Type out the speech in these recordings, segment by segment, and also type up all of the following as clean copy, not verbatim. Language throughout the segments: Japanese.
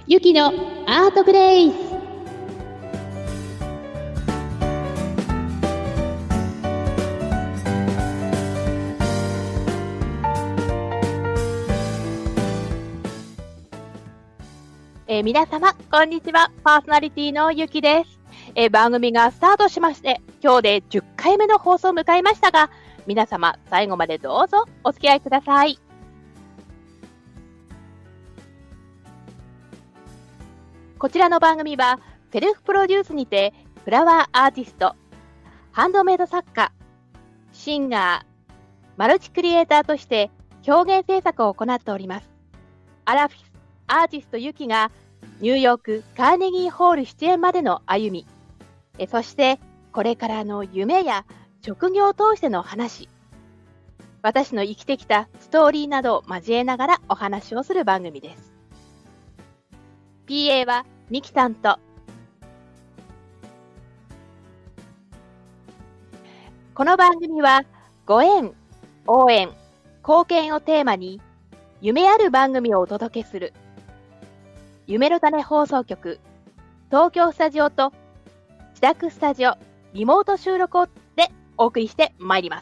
ゆきのアートグレイス。 皆様こんにちは。パーソナリティのゆきです。番組がスタートしまして、今日で10回目の放送を迎えましたが、皆様最後までどうぞお付き合いください。こちらの番組はセルフプロデュースにてフラワーアーティスト、ハンドメイド作家、シンガー、マルチクリエイターとして表現制作を行っております。アラフィフアーティストゆきがニューヨークカーネギーホール出演までの歩み、そしてこれからの夢や職業を通しての話、私の生きてきたストーリーなどを交えながらお話をする番組です。PA はミキさんと、この番組はご縁、応援、貢献をテーマに夢ある番組をお届けする夢の種放送局東京スタジオと自宅スタジオリモート収録でお送りしてまいります。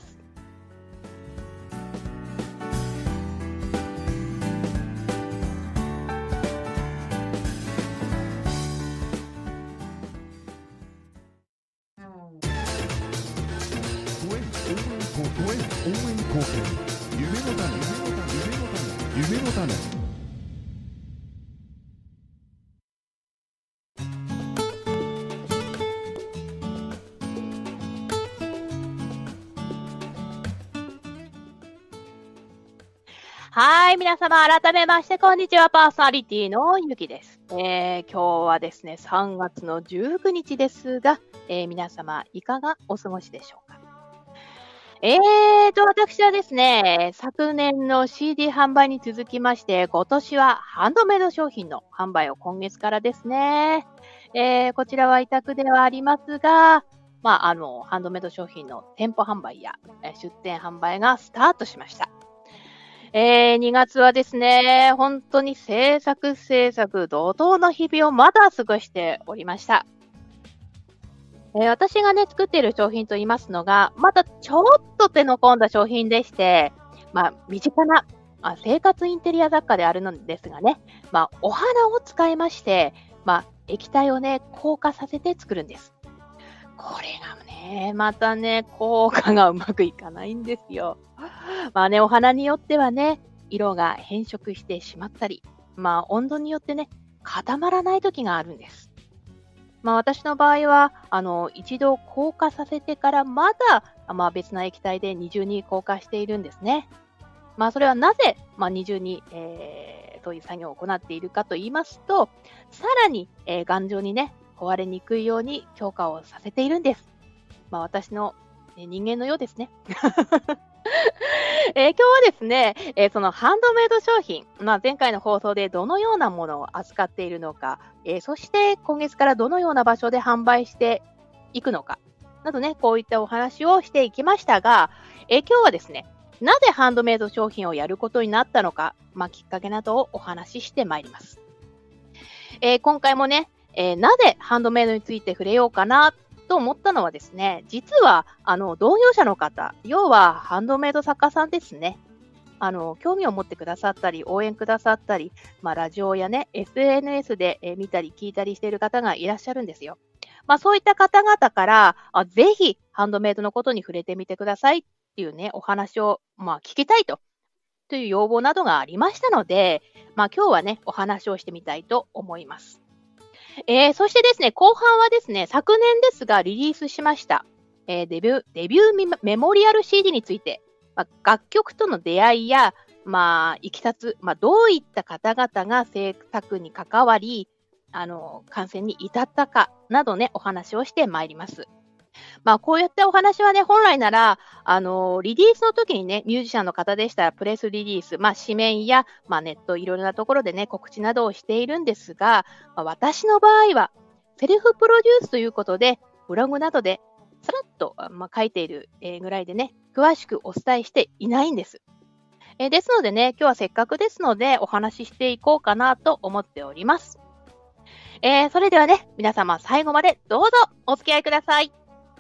はい、皆様改めましてこんにちは。パーソナリティのゆきです。今日はですね3月の19日ですが、皆様いかがお過ごしでしょうか。私はですね、昨年の CD 販売に続きまして、今年はハンドメイド商品の販売を今月からですね。こちらは委託ではありますが、ハンドメイド商品の店舗販売や出店販売がスタートしました。2月はですね、本当に制作怒涛の日々をまだ過ごしておりました。私がね、作っている商品と言いますのが、またちょっと手の込んだ商品でして、身近な、生活インテリア雑貨であるのですがね、お花を使いまして、液体をね、硬化させて作るんです。これがね、またね、効果がうまくいかないんですよ。お花によってはね、色が変色してしまったり、温度によってね、固まらない時があるんです。私の場合は、一度硬化させてからまだ、別な液体で二重に硬化しているんですね。それはなぜ、二重に、そういう作業を行っているかと言いますと、さらに、頑丈にね、壊れにくいように強化をさせているんです。私の、人間のようですね。今日はですね、そのハンドメイド商品、前回の放送でどのようなものを扱っているのか、そして今月からどのような場所で販売していくのか、などね、こういったお話をしていきましたが、今日はですね、なぜハンドメイド商品をやることになったのか、きっかけなどをお話ししてまいります。今回もね、なぜハンドメイドについて触れようかなと思ったのはですね、実は同業者の方、要はハンドメイド作家さんですね。興味を持ってくださったり、応援くださったり、ラジオやね、SNS で見たり聞いたりしている方がいらっしゃるんですよ。そういった方々から、ぜひハンドメイドのことに触れてみてくださいっていうね、お話を聞きたいという要望などがありましたので、今日はね、お話をしてみたいと思います。そしてですね、後半はですね、昨年ですがリリースしました、デビューメモリアル CD について、楽曲との出会いや、いきさつ、どういった方々が制作に関わり、完成に至ったかなどね、お話をしてまいります。こういったお話はね、本来なら、リリースの時にね、ミュージシャンの方でしたら、プレスリリース、紙面や、ネット、いろいろなところでね、告知などをしているんですが、私の場合は、セルフプロデュースということで、ブログなどで、さらっと、書いているぐらいでね、詳しくお伝えしていないんです。ですのでね、今日はせっかくですので、お話ししていこうかなと思っております。 それではね、皆様最後までどうぞお付き合いください。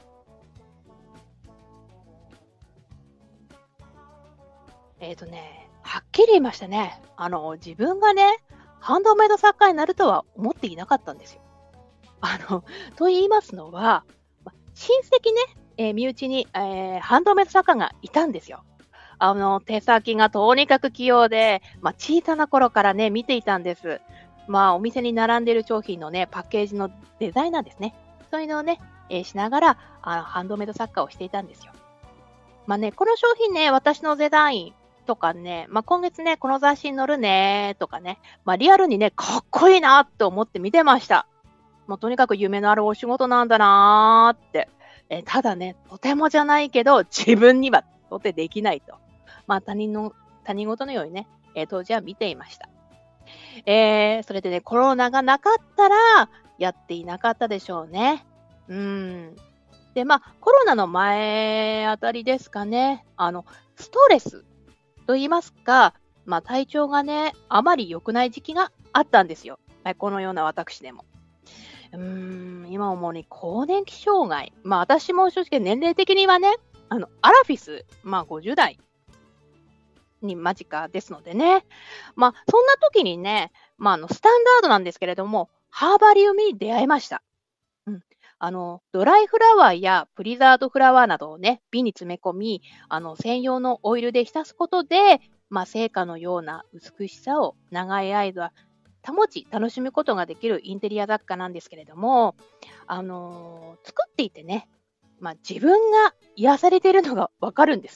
はっきり言いましてね、自分がね、ハンドメイド作家になるとは思っていなかったんですよ。と言いますのは、親戚ね、身内に、ハンドメイド作家がいたんですよ。手先がとにかく器用で、小さな頃からね、見ていたんです。お店に並んでいる商品のね、パッケージのデザイナーですね。そういうのをね、しながら、ハンドメイド作家をしていたんですよ。この商品ね、私のデザインとかね、今月ね、この雑誌に載るね、とかね、リアルにね、かっこいいなって思って見てました。とにかく夢のあるお仕事なんだなーって。ただね、とてもじゃないけど、自分にはとてできないと。他人事のようにね、当時は見ていました。それでね、コロナがなかったら、やっていなかったでしょうね。で、コロナの前あたりですかね、ストレスと言いますか、体調がね、あまり良くない時期があったんですよ。このような私でも。今思うに更年期障害。私も正直年齢的にはね、アラフィス、50代に間近ですのでね。そんな時にね、スタンダードなんですけれども、ハーバリウムに出会いました。ドライフラワーやプリザードフラワーなどをね、瓶に詰め込み、専用のオイルで浸すことで、生花のような美しさを長い間保ち、楽しむことができるインテリア雑貨なんですけれども、作っていてね、自分が癒されているのがわかるんです。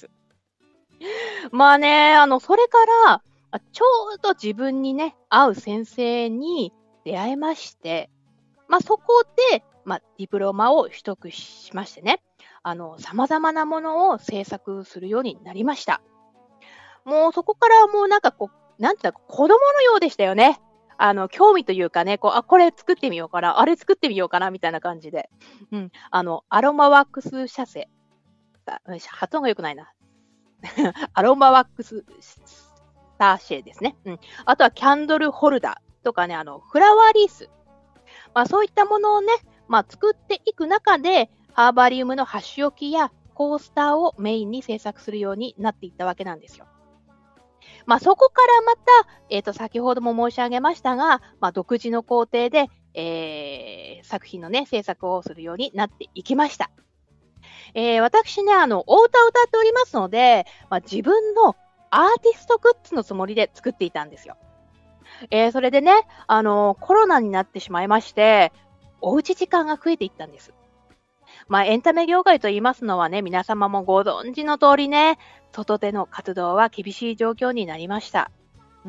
それから、ちょうど自分にね、合う先生に出会いまして、そこで、ディプロマを取得しましてね、様々なものを制作するようになりました。もうそこからもうなんていうか、子供のようでしたよね。興味というかね、これ作ってみようかな、あれ作ってみようかな、みたいな感じで。アロマワックスシャセ。発音が良くないな。アロマワックスサーシェですね。あとはキャンドルホルダーとかね、フラワーリース。そういったものをね、作っていく中で、ハーバリウムの箸置きやコースターをメインに制作するようになっていったわけなんですよ。そこからまた、先ほども申し上げましたが、独自の工程で、作品のね、制作をするようになっていきました。私ね、お歌を歌っておりますので、自分のアーティストグッズのつもりで作っていたんですよ。それでね、コロナになってしまいまして、おうち時間が増えていったんです。エンタメ業界と言いますのはね、皆様もご存知の通りね、外での活動は厳しい状況になりました。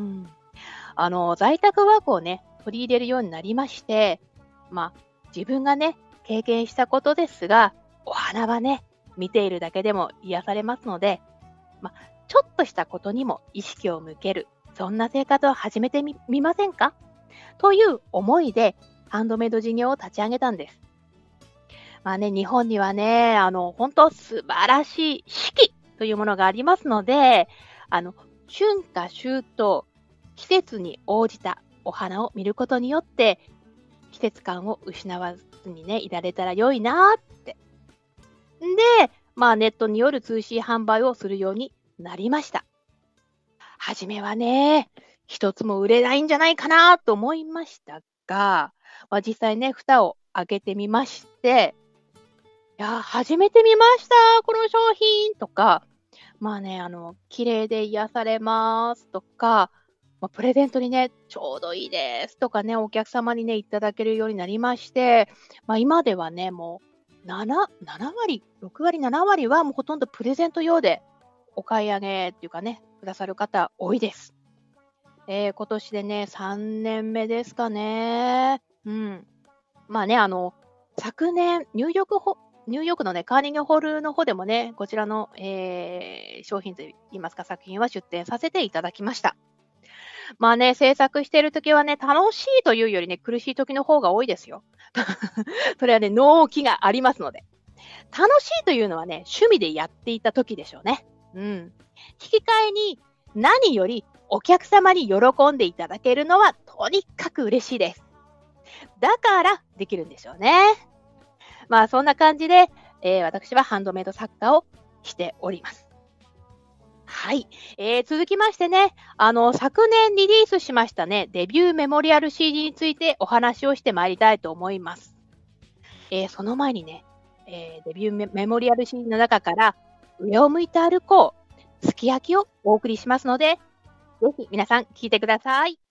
在宅ワークをね、取り入れるようになりまして、自分がね、経験したことですが、お花はね、見ているだけでも癒されますので、ちょっとしたことにも意識を向ける、そんな生活を始めてみませんかという思いで、ハンドメイド事業を立ち上げたんです。日本にはね、本当素晴らしい四季というものがありますので、春夏秋冬、季節に応じたお花を見ることによって、季節感を失わずにね、いられたら良いなって。で、ネットによる通信販売をするようになりました。はじめはね、一つも売れないんじゃないかなと思いましたが、実際ね、蓋を開けてみまして、初めて見ました、この商品とか、綺麗で癒されますとか、プレゼントにね、ちょうどいいですとかね、お客様にね、いただけるようになりまして、今ではね、もう7割、6割、7割はもうほとんどプレゼント用でお買い上げっていうかね、くださる方多いです。今年でね、3年目ですかね。昨年、ニューヨークのね、カーネギーホールの方でもね、こちらの、商品といいますか、作品は出展させていただきました。制作しているときはね、楽しいというよりね、苦しいときの方が多いですよ。それはね、納期がありますので。楽しいというのはね、趣味でやっていたときでしょうね。引き換えに、何よりお客様に喜んでいただけるのはとにかく嬉しいです。 だからできるんでしょうね。まあそんな感じで、私はハンドメイド作家をしております。はい。続きましてね、昨年リリースしましたね、デビューメモリアル CD についてお話をしてまいりたいと思います。その前にね、デビューメモリアル CD の中から、上を向いて歩こう、すき焼きをお送りしますので、ぜひ皆さん聞いてください。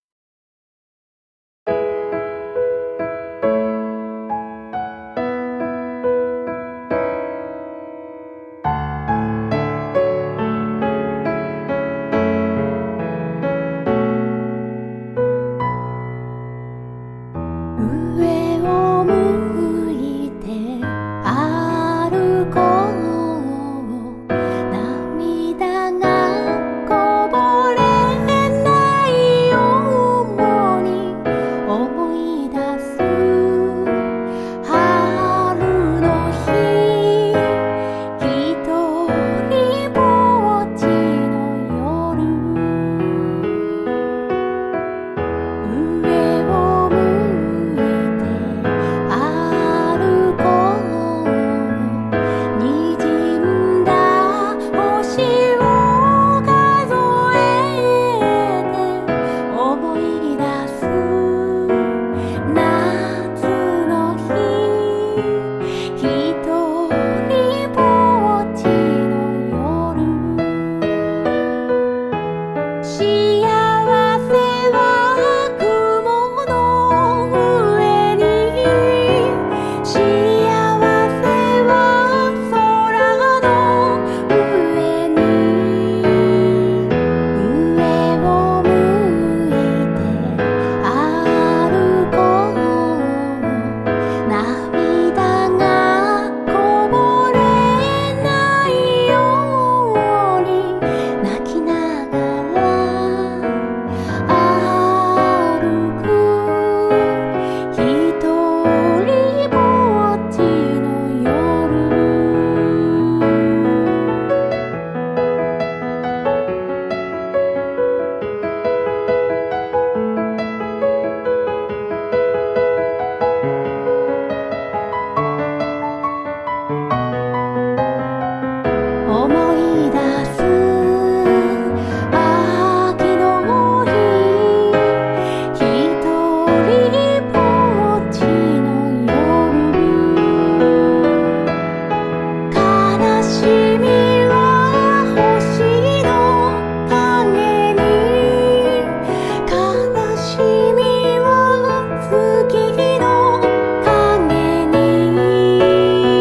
上を向いて歩こう、涙がこぼれないように思い出す春の日、ひとりぼっちの夜、上を向いて歩こう、滲んだ星を数えて思い出す夏の日、ひとりぼっちの夜、幸せは雲の上に、幸せは空の上に、上を向いて歩こう、涙がこぼれないように泣きながら歩く、ひとりぼっちの夜。思い出す秋の日、ひとりぼっちの夜、悲しみは星の影に、悲しみは月の影に、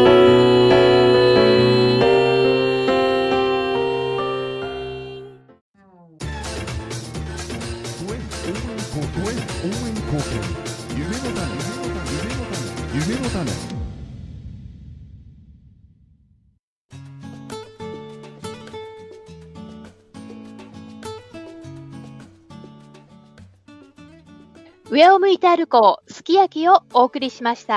応援貢献、夢の種、夢の種。 上を向いて歩こう、すき焼きをお送りしました。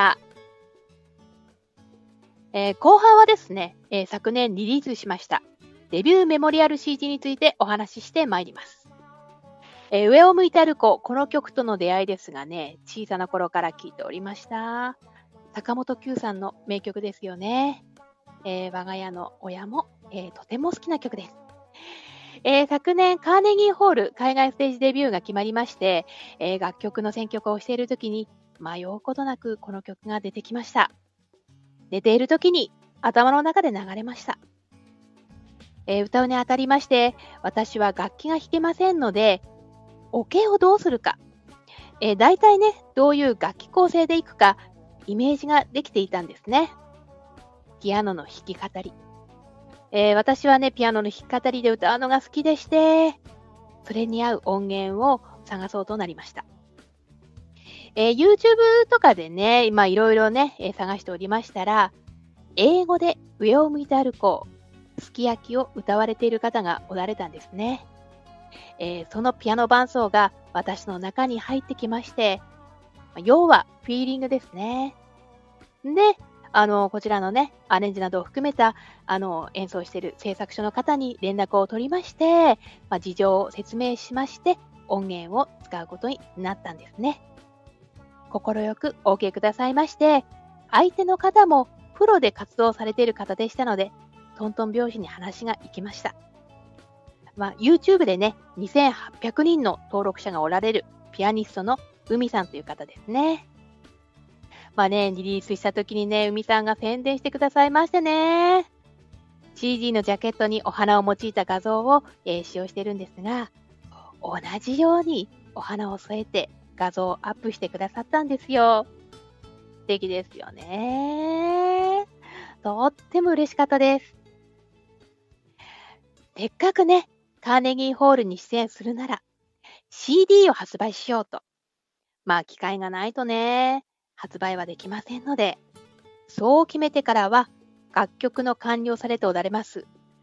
後半はですね、昨年リリースしましたデビューメモリアル CD についてお話ししてまいります。上を向いて歩こう、この曲との出会いですがね、小さな頃から聴いておりました。坂本九さんの名曲ですよね。我が家の親も、とても好きな曲です。昨年カーネギーホール海外ステージデビューが決まりまして、楽曲の選曲をしているときに迷うことなくこの曲が出てきました。寝ているときに頭の中で流れました。歌うにあたりまして、私は楽器が弾けませんので、オケをどうするか、大体ね、どういう楽器構成でいくか、イメージができていたんですね。ピアノの弾き語り。私はね、ピアノの弾き語りで歌うのが好きでして、それに合う音源を探そうとなりました。YouTube とかでね、いろいろね、探しておりましたら、英語で上を向いて歩こう、すき焼きを歌われている方がおられたんですね。そのピアノ伴奏が私の中に入ってきまして、要はフィーリングですね。で、こちらのね、アレンジなどを含めた、演奏している制作所の方に連絡を取りまして、事情を説明しまして、音源を使うことになったんですね。 快くお受けくださいまして、相手の方もプロで活動されている方でしたので、トントン拍子に話がいきました。YouTube でね、2800人の登録者がおられるピアニストの海さんという方ですね。リリースした時にね、海さんが宣伝してくださいましてね。CD のジャケットにお花を用いた画像を、使用しているんですが、同じようにお花を添えて画像をアップしてくださったんですよ。素敵ですよね。とっても嬉しかったです。せっかくね、カーネギーホールに出演するなら CD を発売しようと。機会がないとね、発売はできませんので、そう決めてからは楽曲の管理をされておられます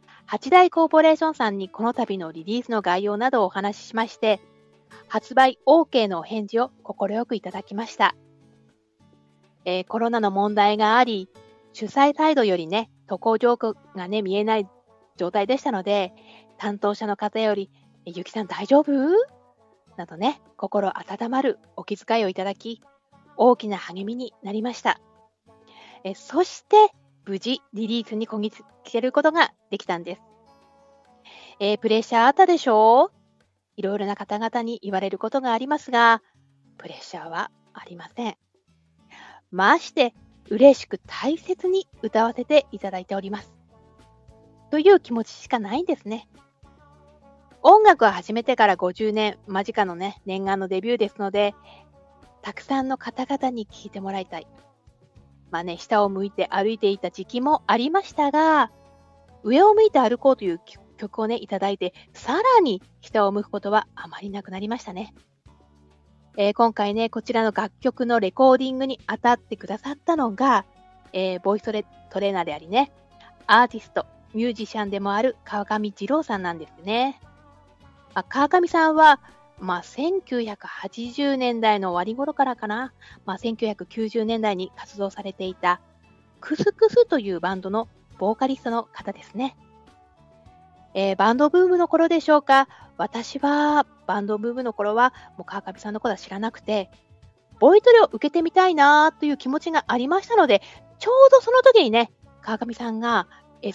8大コーポレーションさんにこの度のリリースの概要などをお話ししまして、発売 OK のお返事を快くいただきました。コロナの問題があり、主催サイドよりね、渡航状況がね、見えない状態でしたので、担当者の方より、ゆきさん大丈夫などね、心温まるお気遣いをいただき、大きな励みになりました。そして、無事リリースにこぎつけることができたんです。プレッシャーあったでしょう？いろいろな方々に言われることがありますが、プレッシャーはありません。まして、嬉しく大切に歌わせていただいております。という気持ちしかないんですね。音楽を始めてから50年間近のね、念願のデビューですので、たくさんの方々に聴いてもらいたい。下を向いて歩いていた時期もありましたが、上を向いて歩こうという曲をね、いただいて、さらに下を向くことはあまりなくなりましたね。今回ね、こちらの楽曲のレコーディングに当たってくださったのが、ボイストレーナーでありね、アーティスト、ミュージシャンでもある川上二郎さんなんですね。川上さんは、1980年代の終わり頃からかな、1990年代に活動されていたクスクスというバンドのボーカリストの方ですね。バンドブームの頃でしょうか。私はバンドブームの頃はもう川上さんのことは知らなくて、ボイトレを受けてみたいなという気持ちがありましたので、ちょうどその時にね、川上さんが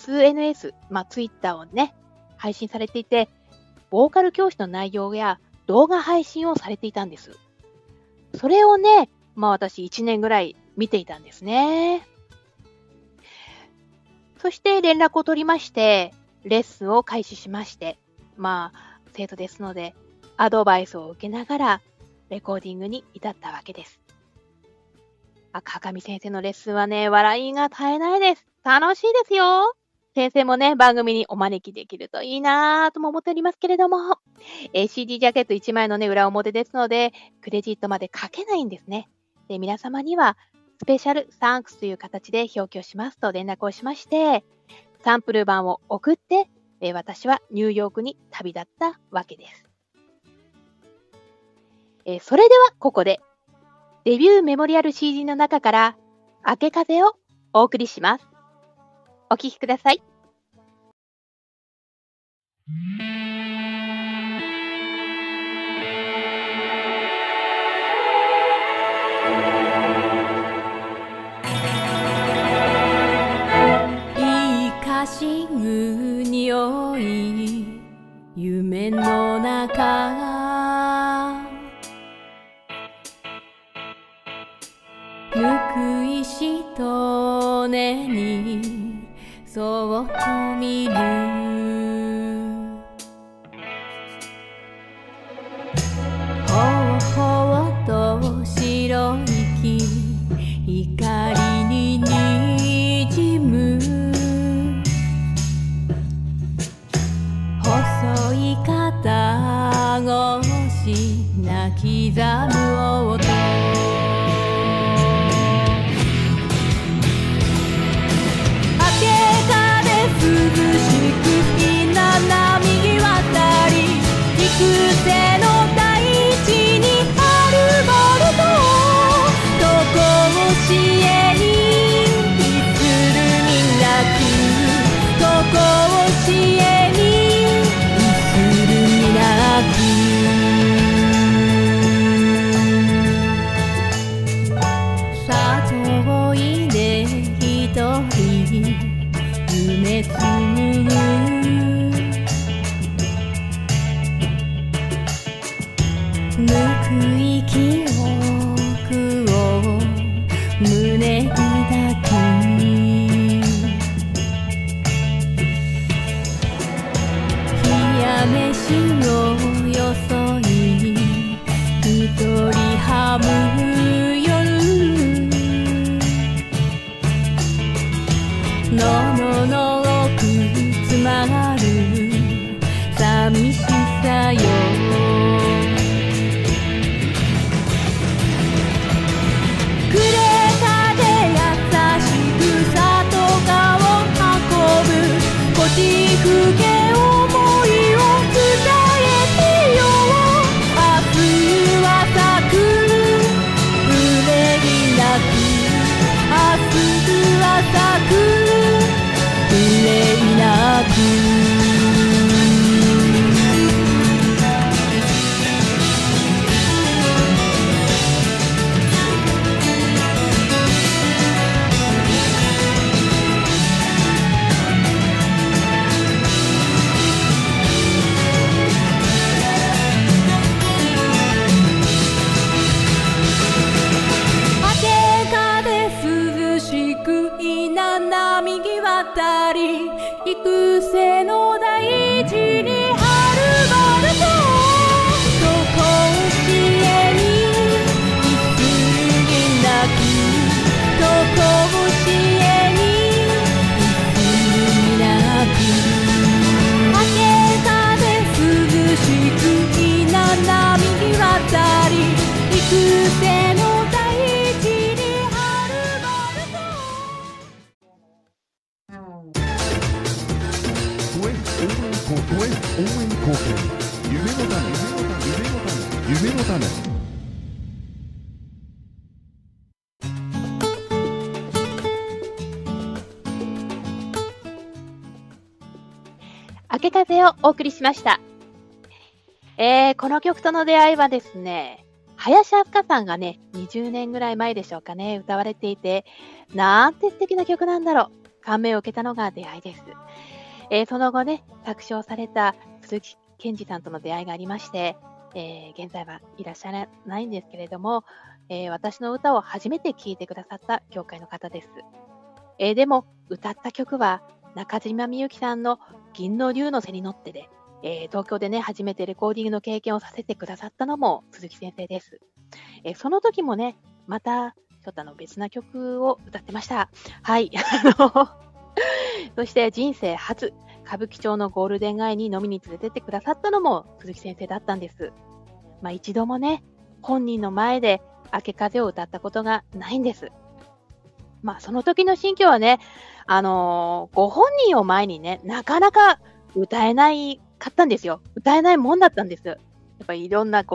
SNS、ツイッターをね、配信されていて、ボーカル教師の内容や動画配信をされていたんです。それをね、私1年ぐらい見ていたんですね。そして連絡を取りまして、レッスンを開始しまして、生徒ですので、アドバイスを受けながら、レコーディングに至ったわけです。川上先生のレッスンはね、笑いが絶えないです。楽しいですよ。先生もね、番組にお招きできるといいなぁとも思っておりますけれども、CD ジャケット1枚のね、裏表ですので、クレジットまで書けないんですね。で、皆様には、スペシャルサンクスという形で表記をしますと連絡をしまして、サンプル版を送って、私はニューヨークに旅立ったわけです。それではここで、デビューメモリアル CD の中から、明け風をお送りします。お聴きください。 かしぐ匂い夢の中ぬくいしとねにそっと見るほわほわと白い木光ににじむ細い肩越し泣きざむ音涼しくひな波渡り幾世の大地にあるボルトどこを支援するになくどこを支援するになくめつむぬくい記憶を胸抱き冷や飯をよそい一人はむ夜のの奥つまる寂しさよくれたで優しく里川を運ぶこちふけ思いを伝えてよ明日は咲く憂いなく明日は咲く憂いなく幾世の大地にはるばるととこしえにいすぎなくとこしえにいすぎなく明け風涼しく稲波に渡り幾世の大地にはるばると応援貢献夢の種夢の種明け風をお送りしました。この曲との出会いはですね、林明香さんがね、20年ぐらい前でしょうかね、歌われていて、なんて素敵な曲なんだろう。感銘を受けたのが出会いです。その後ね、作詞をされた鈴木健二さんとの出会いがありまして、現在はいらっしゃらないんですけれども、私の歌を初めて聴いてくださった教会の方です。でも、歌った曲は中島みゆきさんの銀の竜の背に乗ってで、東京でね、初めてレコーディングの経験をさせてくださったのも鈴木先生です。その時もね、また、ちょっと別な曲を歌ってました。はい。そして人生初、歌舞伎町のゴールデン街に飲みに連れてってくださったのも鈴木先生だったんです。一度もね、本人の前で明け風を歌ったことがないんです。その時の心境はね、ご本人を前にね、なかなか歌えないかったんですよ。歌えないもんだったんです。やっぱりいろんな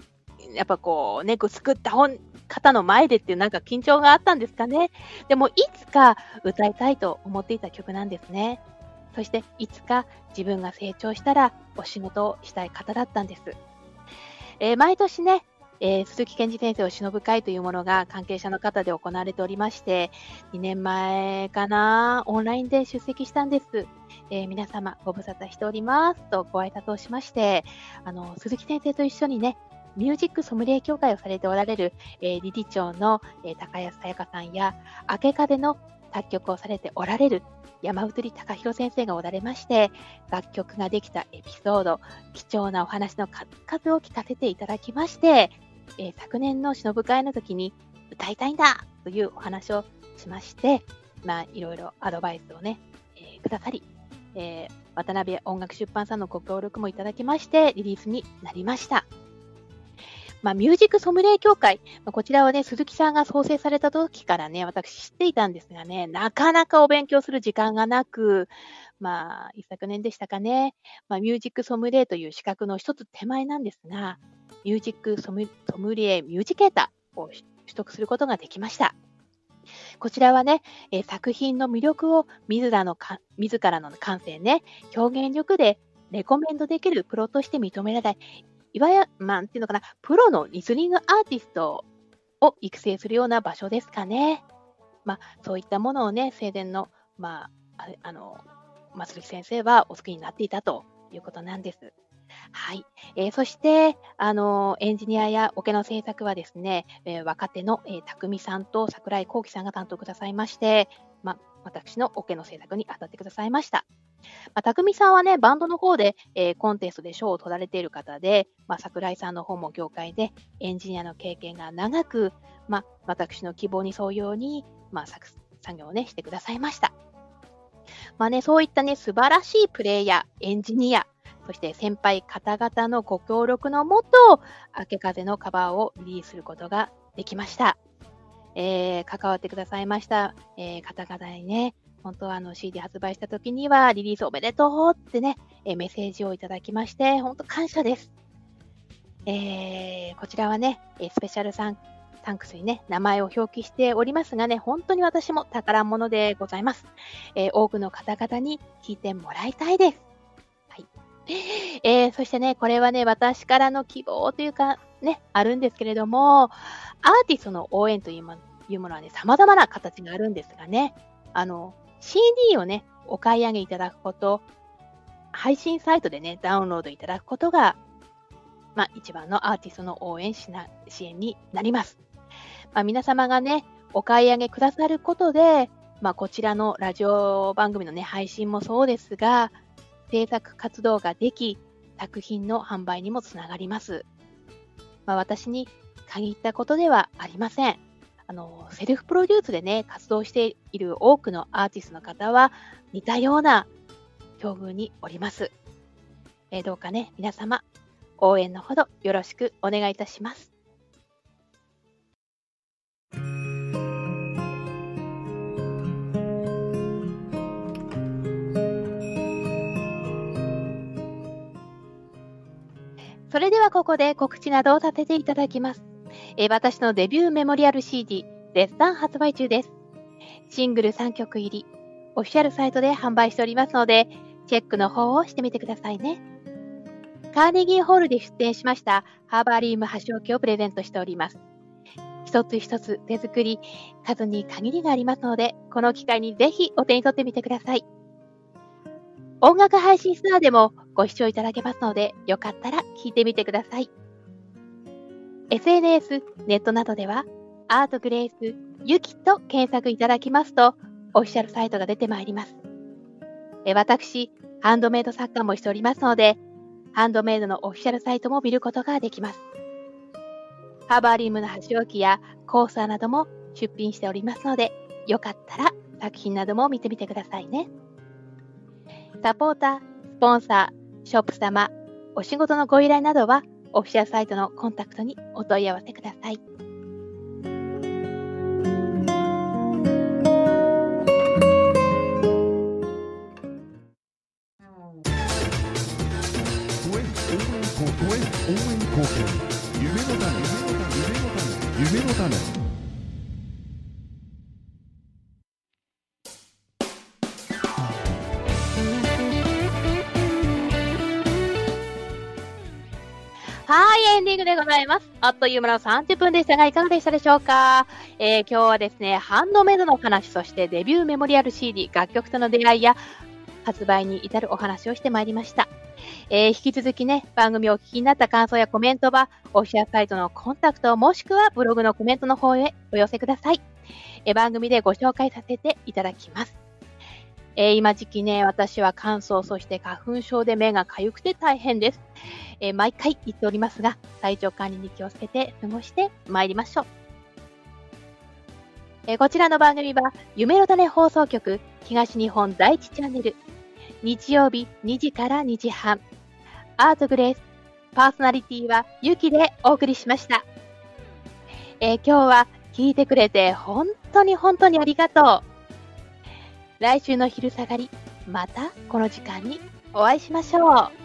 救った方の前でっていう緊張があったんですかね。でもいつか歌いたいと思っていた曲なんですね。そしていつか自分が成長したらお仕事をしたい方だったんです。毎年ね、鈴木健二先生を偲ぶ会というものが関係者の方で行われておりまして、2年前かな、オンラインで出席したんです。皆様ご無沙汰しておりますとご挨拶をしまして、鈴木先生と一緒にね、ミュージックソムリエ協会をされておられる、理事長の、高安さやかさんや、明け風の作曲をされておられる山移り貴弘先生がおられまして、楽曲ができたエピソード、貴重なお話の数を聞かせていただきまして、昨年の偲ぶ会の時に歌いたいんだというお話をしまして、いろいろアドバイスをね、くださり、渡辺音楽出版さんのご協力もいただきまして、リリースになりました。ミュージックソムリエ協会、こちらはね、鈴木さんが創生された時からね、私知っていたんですがね、なかなかお勉強する時間がなく、一昨年でしたかね、ミュージックソムリエという資格の一つ手前なんですが、ミュージックソムリエミュージケーターを取得することができました。こちらはね、作品の魅力を自らの感性ね、表現力でレコメンドできるプロとして認められ、いわゆる、プロのリスニングアーティストを育成するような場所ですかね。そういったものをね、正殿の、 松木先生はお好きになっていたということなんです。はい。そして、エンジニアやオケの制作はですね、若手の、匠さんと桜井幸喜さんが担当くださいまして、私のオケの制作に当たってくださいました。匠さんはね、バンドの方で、コンテストで賞を取られている方で、桜井さんの方も業界でエンジニアの経験が長く、私の希望に沿うように、作業をね、してくださいました。そういったね、素晴らしいプレイヤー、エンジニア、そして先輩方々のご協力のもと、明け風のカバーをリリースすることができました。関わってくださいました、方々にね、本当はCD 発売した時にはリリースおめでとうってね、メッセージをいただきまして、本当感謝です。こちらはね、スペシャルサンクスにね、名前を表記しておりますがね、本当に私も宝物でございます。多くの方々に聞いてもらいたいです。はい。そしてね、これはね、私からの希望というかね、あるんですけれども、アーティストの応援というものはね、様々な形があるんですがね、CD をね、お買い上げいただくこと、配信サイトでね、ダウンロードいただくことが、一番のアーティストの応援支援になります。皆様がね、お買い上げくださることで、こちらのラジオ番組のね、配信もそうですが、制作活動ができ、作品の販売にもつながります。私に限ったことではありません。セルフプロデュースでね、活動している多くのアーティストの方は、似たような境遇におります。どうかね、皆様、応援のほどよろしくお願いいたします。それではここで告知などをさせていただきます。私のデビューメモリアル CD、絶賛発売中です。シングル3曲入り、オフィシャルサイトで販売しておりますので、チェックの方をしてみてくださいね。カーネギーホールで出展しましたハーバリウム箸置きをプレゼントしております。一つ一つ手作り、数に限りがありますので、この機会にぜひお手に取ってみてください。音楽配信ストアでもご視聴いただけますので、よかったら聞いてみてください。SNS、ネットなどでは、アートグレイス、ユキと検索いただきますと、オフィシャルサイトが出てまいります。私、ハンドメイド作家もしておりますので、ハンドメイドのオフィシャルサイトも見ることができます。ハーバリウムの箸置きやコースターなども出品しておりますので、よかったら作品なども見てみてくださいね。サポーター、スポンサー、ショップ様、お仕事のご依頼などは、オフィシャルサイトのコンタクトにお問い合わせください。 夢の種。 はい、エンディングでございます。あっという間の30分でしたが、いかがでしたでしょうか。今日はですね、ハンドメイドのお話、そしてデビューメモリアル CD、楽曲との出会いや発売に至るお話をしてまいりました。引き続きね、番組をお聞きになった感想やコメントは、オフィシャルサイトのコンタクトもしくはブログのコメントの方へお寄せください。番組でご紹介させていただきます。今時期ね、私は乾燥、そして花粉症で目が痒くて大変です。毎回言っておりますが、体調管理に気をつけて過ごしてまいりましょう。こちらの番組は、夢の種放送局、東日本第一チャンネル、日曜日2時から2時半、アートグレース、パーソナリティはゆきでお送りしました。今日は聞いてくれて本当にありがとう。来週の昼下がり、またこの時間にお会いしましょう。